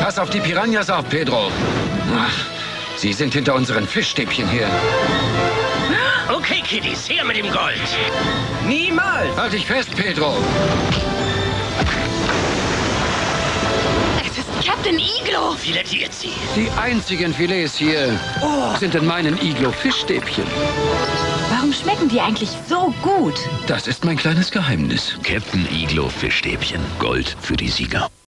Pass auf die Piranhas auf, Pedro. Ach, sie sind hinter unseren Fischstäbchen her. Okay, Kiddies, her mit dem Gold. Niemals! Halt dich fest, Pedro. Es ist Captain Iglo. Filettiert sie. Die einzigen Filets hier sind in meinen Iglo-Fischstäbchen. Warum schmecken die eigentlich so gut? Das ist mein kleines Geheimnis. Captain Iglo Fischstäbchen. Gold für die Sieger.